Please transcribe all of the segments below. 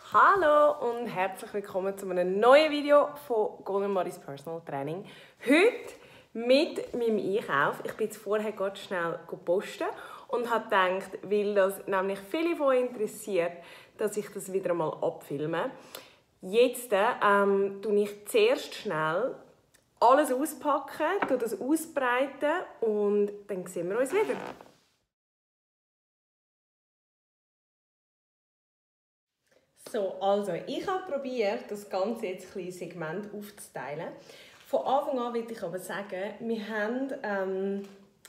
Hallo und herzlich willkommen zu einem neuen Video von Golden Maris Personal Training. Heute mit meinem Einkauf. Ich bin jetzt vorher ganz schnell posten und habe gedacht, weil das nämlich viele von euch interessiert, dass ich das wieder mal abfilme. Jetzt tue ich zuerst schnell alles auspacken, tue das ausbreiten und dann sehen wir uns wieder. So, also ich habe probiert, das Ganze jetzt ein Segment aufzuteilen. Von Anfang an will ich aber sagen, wir haben eine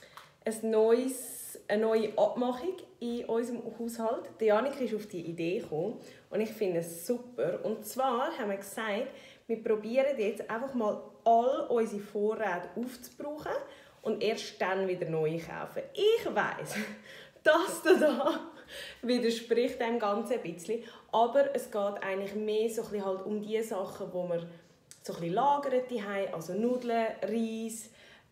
neue Abmachung in unserem Haushalt. Die Janik ist auf die Idee gekommen und ich finde es super. Und zwar haben wir gesagt, wir probieren jetzt einfach mal all unsere Vorräte aufzubrauchen und erst dann wieder neu kaufen. Ich weiss, das da widerspricht dem Ganzen ein bisschen, aber es geht eigentlich mehr so ein bisschen halt um die Sachen, die man so ein bisschen lagert haben, also Nudeln, Reis,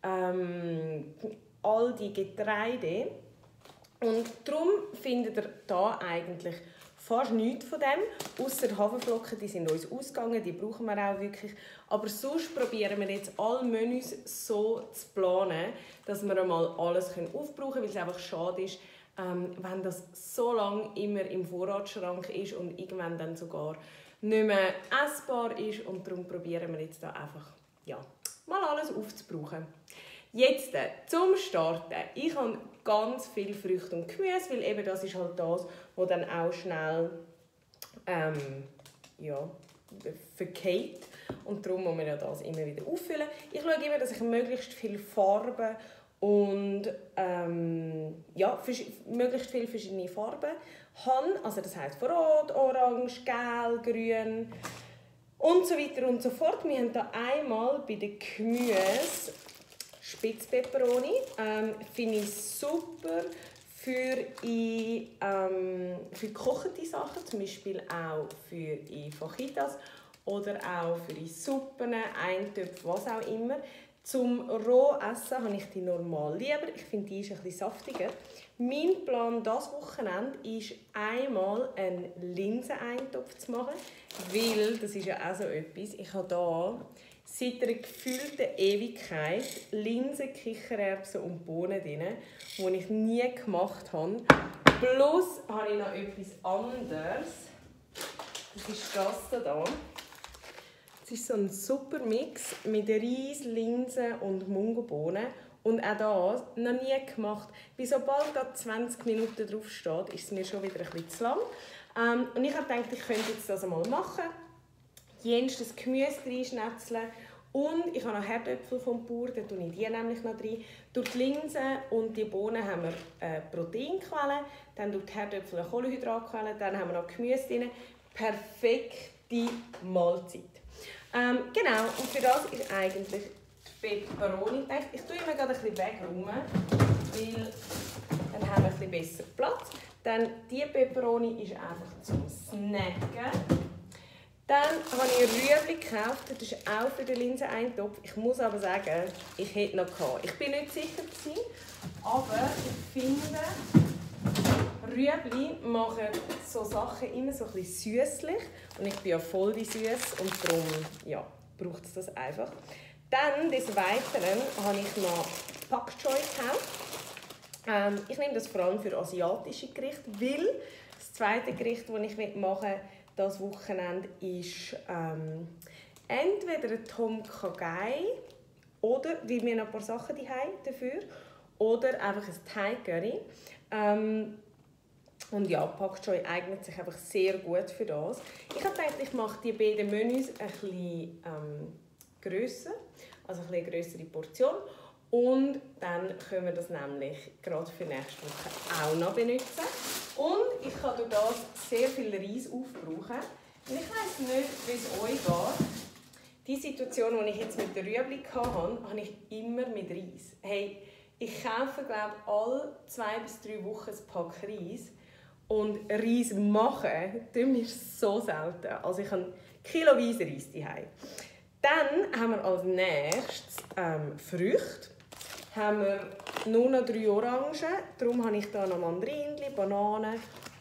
all die Getreide. Und darum findet ihr da eigentlich fast nichts von dem, ausser Haferflocken, die sind uns ausgegangen, die brauchen wir auch wirklich. Aber sonst probieren wir jetzt alle Menüs so zu planen, dass wir einmal alles aufbrauchen können, weil es einfach schade ist, wenn das so lange immer im Vorratsschrank ist und irgendwann dann sogar nicht mehr essbar ist. Und darum probieren wir jetzt da einfach mal alles aufzubrauchen. Jetzt zum Starten. Ich habe ganz viel Früchte und Gemüse, weil eben das ist halt das, was dann auch schnell verkehrt. Und darum muss man ja das immer wieder auffüllen. Ich schaue immer, dass ich möglichst viele Farben und möglichst viele verschiedene Farben habe. Also das heisst Rot, Orange, Gelb, Grün und so weiter und so fort. Wir haben da einmal bei den Gemüse Spitzpeperoni. Finde ich super für gekochte Sachen, zum Beispiel auch für Fajitas oder auch für Suppen, Eintöpfe, was auch immer. Zum Rohessen habe ich die normal lieber. Ich finde, die ist ein bisschen saftiger. Mein Plan dieses Wochenende ist, einmal einen Linseneintopf zu machen, weil das ist ja auch so etwas. Ich habe hier seit einer gefühlten Ewigkeit Linsen, Kichererbsen und Bohnen drin, die ich nie gemacht habe. Plus habe ich noch etwas anderes. Das ist das hier. Es ist so ein super Mix mit Reis, Linsen und Mungobohnen. Und auch das noch nie gemacht. Weil sobald da 20 Minuten drauf steht, ist es mir schon wieder ein bisschen zu lang. Und ich habe gedacht, ich könnte jetzt das einmal machen. Jenstes Gemüse reinschnetzeln. Und ich habe noch Herdöpfel vom Bauer, da tue ich die nämlich noch rein. Durch die Linsen und die Bohnen haben wir Proteinquellen. Dann durch die Herdöpfel eine Kohlenhydratquelle. Dann haben wir noch Gemüse drin. Perfekte Mahlzeit. Genau, und für das ist eigentlich die Peperoni gedacht. Ich tue immer gerade ein bisschen wegräumen, weil dann haben wir ein bisschen besser Platz. Dann die Peperoni ist einfach zum Snacken. Dann habe ich Rüebli gekauft, das ist auch für den Linseneintopf. Ich muss aber sagen, ich hätte noch gehabt. Ich bin nicht sicher gewesen, aber ich finde, Rüebli machen so Sachen immer so ein bisschen süßlich. Und ich bin ja voll die Süß und darum braucht es das einfach. Dann des Weiteren habe ich noch Pak Choi gekauft. Ich nehme das vor allem für asiatische Gerichte, weil das zweite Gericht, das ich machen will, das Wochenende ist entweder ein Tom Kha Gai oder, weil wir noch ein paar Sachen dafür, oder einfach ein Thai Curry. Und ja, Pak Choi eignet sich einfach sehr gut für das. Ich habe gedacht, ich mache die beiden Menüs ein bisschen grösser, also eine grössere Portion. Und dann können wir das nämlich gerade für nächste Woche auch noch benutzen. Und ich kann durch das sehr viel Reis aufbrauchen. Und ich weiss nicht, wie es euch geht. Die Situation, die ich jetzt mit der Rüebli hatte, habe ich immer mit Reis. Hey, ich kaufe, glaube ich, alle 2 bis 3 Wochen ein Pack Reis. Und Reis machen tun wir so selten. Also ich habe kiloweise Reis zu Hause. Dann haben wir als nächstes Früchte. Haben wir nur noch 3 Orangen. Darum habe ich hier noch Mandarinchen, Bananen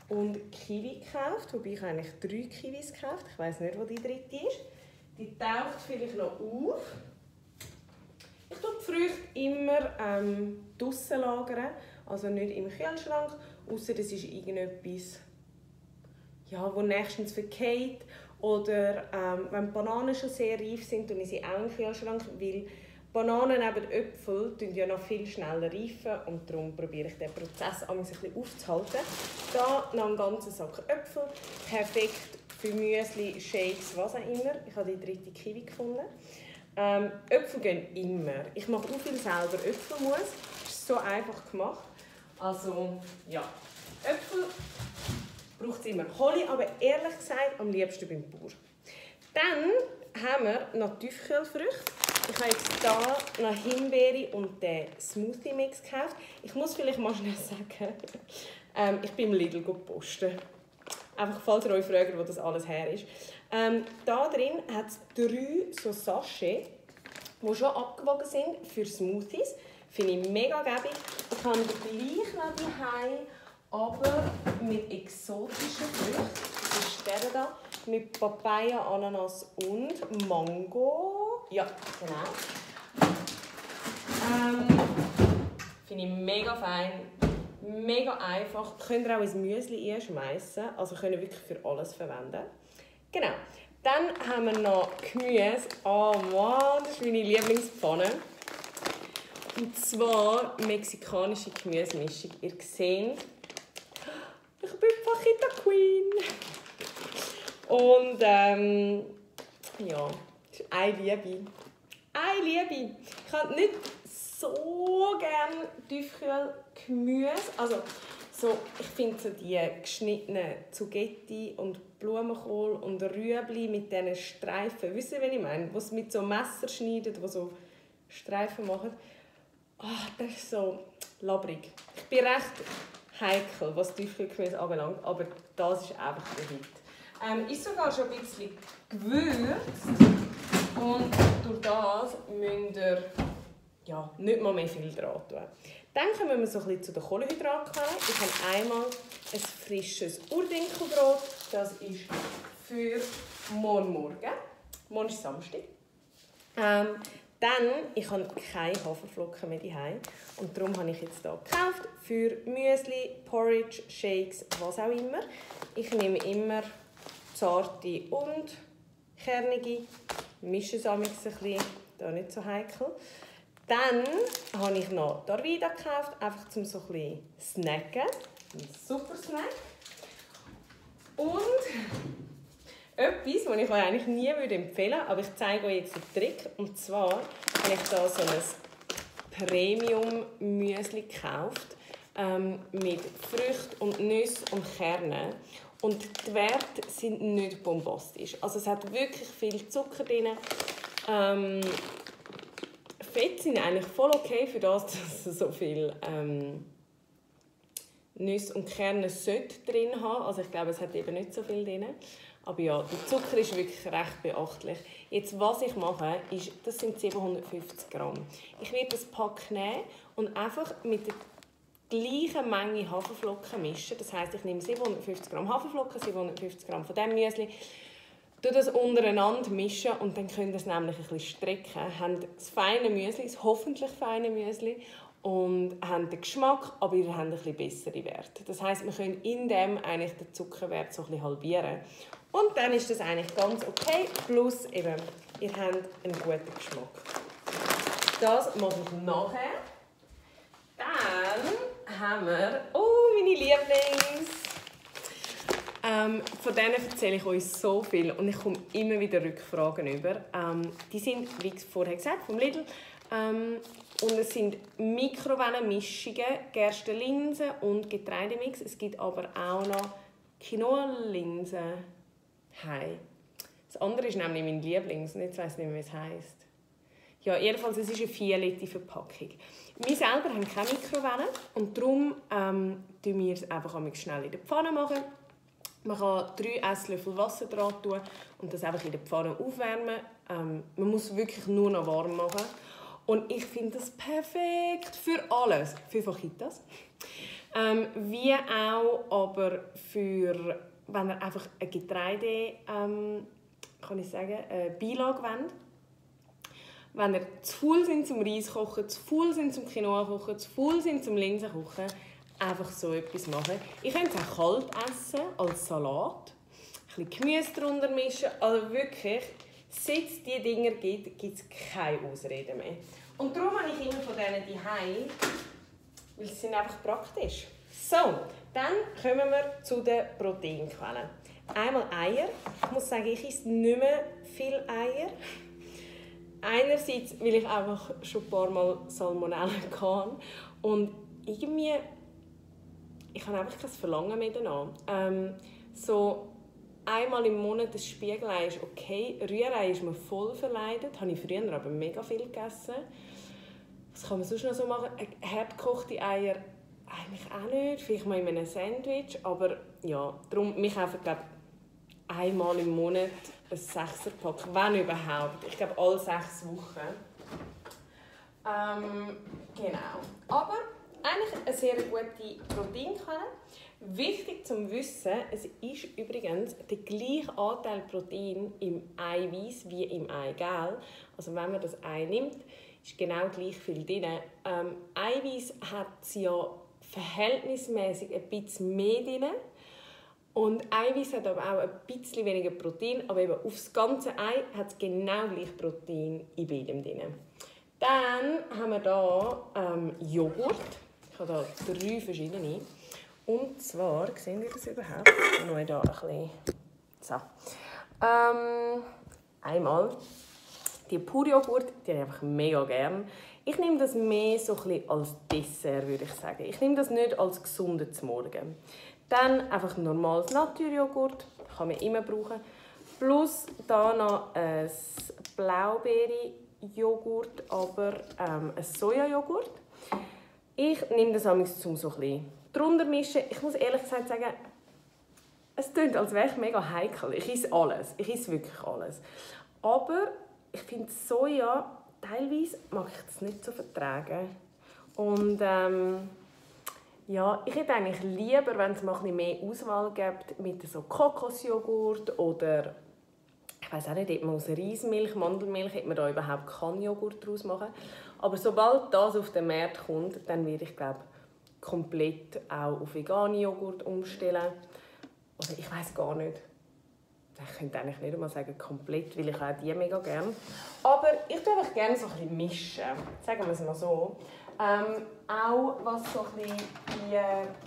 und Kiwi gekauft, wobei ich eigentlich 3 Kiwis gekauft. Ich weiss nicht, wo die dritte ist. Die taucht vielleicht noch auf. Ich tue die Früchte immer draussen lagern, also nicht im Kühlschrank, ausser es ist irgendetwas, ja, wo nächstens vergeht. Oder wenn die Bananen schon sehr reif sind, tue ich sie auch im Kühlschrank, weil Bananen neben Äpfeln ja noch viel schneller reifen und darum probiere ich den Prozess ein bisschen aufzuhalten. Da noch einen ganzen Sack Äpfel, perfekt für Müsli, Shakes, was auch immer. Ich habe die dritte Kiwi gefunden. Äpfel gehen immer. Ich mache auch viel selber Äpfelmus. Das ist so einfach gemacht. Also ja, Äpfel braucht es immer. Hole ich aber ehrlich gesagt am liebsten beim Bauer. Dann haben wir noch Tiefkühlfrüchte. Ich habe jetzt hier noch Himbeere und den Smoothie-Mix gekauft. Ich muss vielleicht mal schnell sagen, ich bin im Lidl posten. Einfach falls ihr euch fragt, wo das alles her ist. Da drin hat es 3 so Sachets, die schon abgewogen sind für Smoothies. Finde ich mega gäbig. Ich habe gleich noch die aber mit exotischen Früchten. Das ist der da. Mit Papaya, Ananas und Mango. Ja, genau. Finde ich mega fein. Mega einfach. Könnt ihr auch ins Müsli einschmeißen. Also könnt ihr wirklich für alles verwenden. Genau. Dann haben wir noch Gemüse. Oh Mann, das ist meine Lieblingspfanne. Und zwar mexikanische Gemüsemischung. Ihr seht, ich bin Fajita Queen. Und ja, eine Liebe. Eine Liebe. Ich habe nicht so gerne Tiefkühlgemüse. Also, so, ich finde so die geschnittenen Zucchetti und Blumenkohl und Rüebli mit diesen Streifen. Wisst ihr, was ich meine? Was mit so Messer schneiden, die so Streifen machen. Oh, das ist so labrig. Ich bin recht heikel, was Tiefkühlgemüse anbelangt, aber das ist einfach der Hit. Ist sogar schon ein bisschen gewürzt und durch das müsst ihr ja, nicht mal mehr viel dran tun. Dann kommen wir so ein bisschen zu den Kohlenhydraten. Ich habe einmal ein frisches Urdinkelbrot. Das ist für morgen. Morgen ist Samstag. Dann, ich habe keine Haferflocken mehr daheim und darum habe ich jetzt hier gekauft für Müsli, Porridge, Shakes, was auch immer. Ich nehme immer zarte und kernige, mische es ein bisschen, da nicht so heikel. Dann habe ich noch Darvida gekauft, einfach um so ein bisschen snacken. Ein super Snack. Und etwas, das ich euch eigentlich nie empfehlen würde, aber ich zeige euch jetzt einen Trick. Und zwar habe ich hier so ein Premium-Müsli gekauft mit Früchten und Nüssen und Kernen. Und die Werte sind nicht bombastisch. Also es hat wirklich viel Zucker drin. Fett sind eigentlich voll okay für das, dass es so viel Nüsse und Kerne drin haben. Also ich glaube, es hat eben nicht so viel drin. Aber ja, der Zucker ist wirklich recht beachtlich. Jetzt, was ich mache, ist, das sind 750 Gramm. Ich werde das Pack nehmen und einfach mit der gleichen Menge Haferflocken mischen. Das heisst, ich nehme 750 Gramm Haferflocken, 750 Gramm von diesem Müsli, tue das untereinander mischen und dann könnt ihr es nämlich ein bisschen strecken. Ihr habt das feine Müsli, das hoffentlich feine Müsli und habt den Geschmack, aber ihr habt ein bisschen bessere Werte. Das heisst, wir können in dem eigentlich den Zuckerwert so ein bisschen halbieren. Und dann ist das eigentlich ganz okay, plus eben, ihr habt einen guten Geschmack. Das mache ich nachher. Dann haben wir, meine Lieblings. Von denen erzähle ich euch so viel und ich komme immer wieder Rückfragen über. Die sind, wie vorher gesagt, vom Lidl. Und es sind Mikrowellenmischungen, Gerstenlinsen und Getreidemix. Es gibt aber auch noch Quinoa-Linsen. Das andere ist nämlich mein Lieblings. Jetzt weiss ich nicht mehr, wie es heisst. Ja, jedenfalls, es ist eine 4-Liter-Verpackung. Wir selber haben keine Mikrowelle und darum tun wir es einfach schnell in der Pfanne machen. Man kann 3 Esslöffel Wasser dran tun und das einfach in der Pfanne aufwärmen. Man muss wirklich nur noch warm machen. Und ich finde das perfekt für alles. Für Fajitas, Wie auch aber für, wenn ihr einfach eine Getreide, kann ich sagen, eine Beilage wollt. Wenn ihr zu faul sind zum Reis kochen, zu faul sind zum Quinoa kochen, zu faul sind zum Linsen kochen, einfach so etwas machen. Ich könnte es auch kalt essen, als Salat. Ein bisschen Gemüse drunter mischen. Also wirklich, seit es diese Dinger gibt es keine Ausreden mehr. Und darum habe ich immer von denen die Hause, weil sie sind einfach praktisch. So, dann kommen wir zu den Proteinquellen. Einmal Eier. Ich muss sagen, ich esse nicht mehr viel Eier. Einerseits, weil ich einfach schon ein paar Mal Salmonellen hatte. Und irgendwie, ich habe einfach kein Verlangen mehr danach. So einmal im Monat ein Spiegelei ist okay. Rührei ist mir voll verleidet. Das habe ich früher aber mega viel gegessen. Was kann man sonst noch so machen? Herdgekochte Eier eigentlich auch nicht. Vielleicht mal in einem Sandwich. Aber ja, darum, mich einfach, glaube einmal im Monat ein 6er-Pack, wenn überhaupt. Ich glaube, alle 6 Wochen. Genau. Aber eigentlich eine sehr gute Proteinquelle. Wichtig zum Wissen, es ist übrigens der gleiche Anteil Protein im Eiweiß wie im Eigelb. Also wenn man das Ei nimmt, ist genau gleich viel drin. Eiweiß hat ja verhältnismäßig ein bisschen mehr drin. Und Eiweiß hat aber auch ein bisschen weniger Protein, aber eben aufs ganze Ei hat es genau gleich Protein in beidem drin. Dann haben wir hier Joghurt. Ich habe hier 3 verschiedene. Und zwar, sehen wir das überhaupt? Noch hier ein bisschen. So. Einmal die Purjoghurt, die habe ich einfach mega gern. Ich nehme das mehr so ein bisschen als Dessert, würde ich sagen. Ich nehme das nicht als gesunden zum Morgen. Dann einfach ein normales Naturjoghurt, kann man immer brauchen. Plus da noch ein Blaubeere-Joghurt, aber ein Sojajoghurt. Ich nehme das manchmal zum so ein bisschen drunter mischen. Ich muss ehrlich gesagt sagen, es klingt, als wäre ich mega heikel. Ich esse alles. Ich esse wirklich alles. Aber ich finde Soja, teilweise mag ich das nicht so vertragen. Und ja, ich hätte eigentlich lieber, wenn es mal ein bisschen mehr Auswahl gibt, mit so Kokosjoghurt oder ich weiß auch nicht, ob man aus Reismilch, Mandelmilch, ob man da überhaupt keinen Joghurt daraus machen. Aber sobald das auf den Markt kommt, dann werde ich, glaube komplett auch auf veganen Joghurt umstellen. Oder ich weiß gar nicht. Ich könnte eigentlich nicht einmal sagen komplett, weil ich auch die mega gerne. Aber ich tue einfach gerne so ein bisschen mischen. Sagen wir es mal so. Auch was so ein bisschen die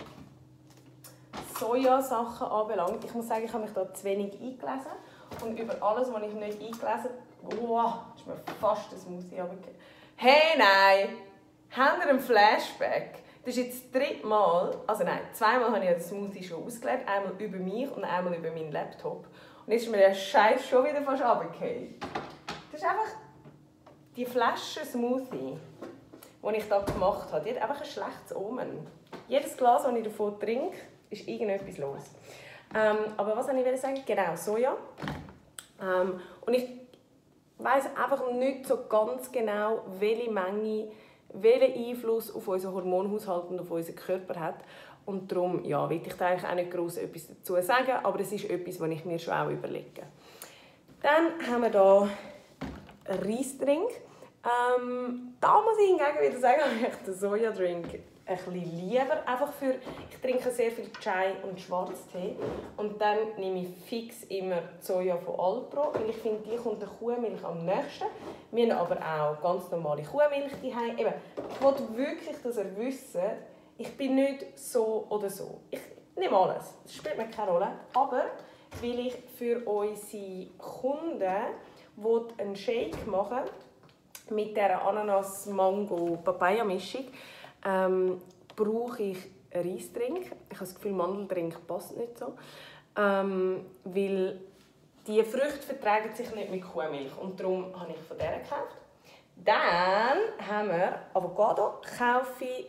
Sojasachen anbelangt. Ich muss sagen, ich habe mich da zu wenig eingelesen. Und über alles, was ich nicht eingelesen habe, ist mir fast ein Smoothie runtergefallen. Hey, nein! Habt ihr einen Flashback? Das ist jetzt das 3. Mal, also nein, 2 Mal habe ich den Smoothie schon ausgelegt. Einmal über mich und einmal über meinen Laptop. Und jetzt ist mir der Scheiß schon wieder fast runtergefallen. Das ist einfach die Flasche Smoothie, die ich hier gemacht habe. Die hat einfach ein schlechtes Omen. Jedes Glas, das ich davon trinke, ist irgendetwas los. Aber was wollte ich sagen? Genau, Soja. Und ich weiss einfach nicht so ganz genau, welche Menge, welchen Einfluss auf unseren Hormonhaushalt und auf unseren Körper hat. Und darum ja, will ich da eigentlich auch nicht gross etwas dazu sagen, aber es ist etwas, was ich mir schon auch überlege. Dann haben wir hier einen Reisdrink. Da muss ich hingegen wieder sagen, ich den Sojadrink ein bisschen lieber. Einfach für, ich trinke sehr viel Chai und Schwarztee. Und dann nehme ich fix immer die Soja von Alpro, weil ich finde, die kommt der Kuhmilch am nächsten. Wir haben aber auch ganz normale Kuhmilch daheim. Eben, ich wollte wirklich, dass ihr wisst, ich bin nicht so oder so. Ich nehme alles. Das spielt mir keine Rolle. Aber weil ich für unsere Kunden einen Shake machen mit dieser Ananas-Mango-Papaya-Mischung, brauche ich einen Reisdrink. Ich habe das Gefühl, Mandeldrink passt nicht so. Weil die Früchte vertragen sich nicht mit Kuhmilch. Und darum habe ich von dieser gekauft. Dann haben wir Avocado. Kaufe ich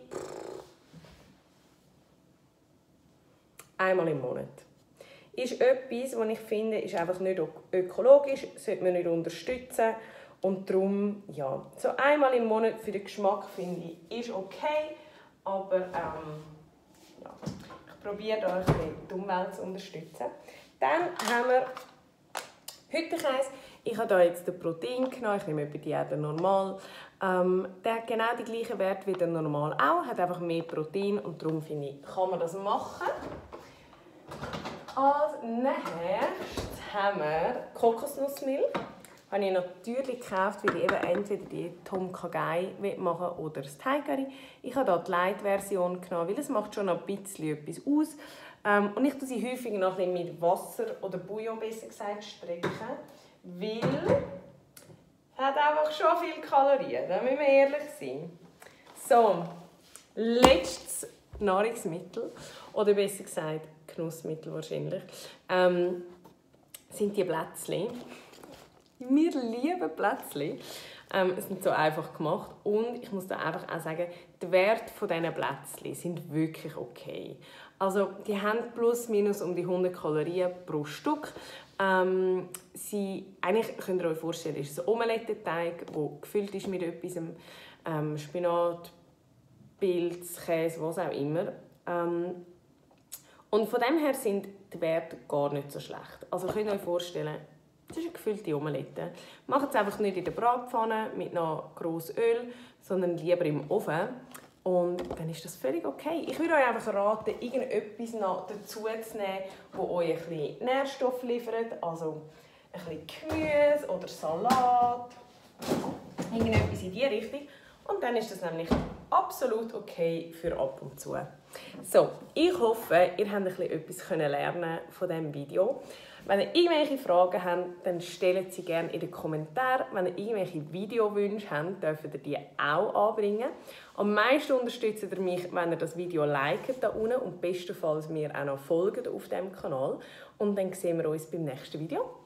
einmal im Monat. Ist etwas, was ich finde, ist einfach nicht ökologisch, sollte man nicht unterstützen. Und darum, ja, so einmal im Monat für den Geschmack, finde ich, ist okay. Aber Ja. Ich probiere euch die Umwelt zu unterstützen. Dann haben wir Hüttekäse. Ich habe hier jetzt den Protein genommen, ich nehme etwa die normal. Der hat genau den gleichen Wert wie der normal auch, hat einfach mehr Protein und darum finde ich, kann man das machen. Als nächstes haben wir Kokosnussmilch. Habe ich natürlich gekauft, weil ich eben entweder die Tom Kha Gai machen oder das Thai Curry. Ich habe hier die Light-Version genommen, weil es macht schon ein bisschen etwas aus. Und ich tue sie häufig noch ein bisschen mit Wasser oder Bouillon besser gesagt strecken, weil es hat einfach schon viele Kalorien, da müssen wir ehrlich sein. So, letztes Nahrungsmittel, oder besser gesagt Genussmittel wahrscheinlich, sind die Plätzchen. Wir lieben Plätzchen. Es sind so einfach gemacht und ich muss da einfach auch sagen, die Werte dieser Plätzchen sind wirklich okay. Also die haben plus minus um die 100 Kalorien pro Stück. Eigentlich könnt ihr euch vorstellen, es ist ein Omelettenteig, der gefüllt ist mit etwas, Spinat, Pilz, Käse, was auch immer. Und von dem her sind die Werte gar nicht so schlecht. Also könnt ihr euch vorstellen, das ist eine gefüllte Omelette. Macht es einfach nicht in der Bratpfanne mit noch grossem Öl, sondern lieber im Ofen. Und dann ist das völlig okay. Ich würde euch einfach raten, irgendetwas noch dazu zu nehmen, das euch ein bisschen Nährstoff liefert. Also ein bisschen Gemüse oder Salat. Irgendetwas in diese Richtung. Und dann ist das nämlich absolut okay für ab und zu. So, ich hoffe, ihr habt etwas lernen von diesem Video. Wenn ihr irgendwelche Fragen habt, dann stellt sie gerne in den Kommentaren. Wenn ihr irgendwelche Videowünsche habt, dürft ihr die auch anbringen. Am meisten unterstützt ihr mich, wenn ihr das Video liket da unten und bestenfalls mir auch noch folgt auf diesem Kanal. Und dann sehen wir uns beim nächsten Video.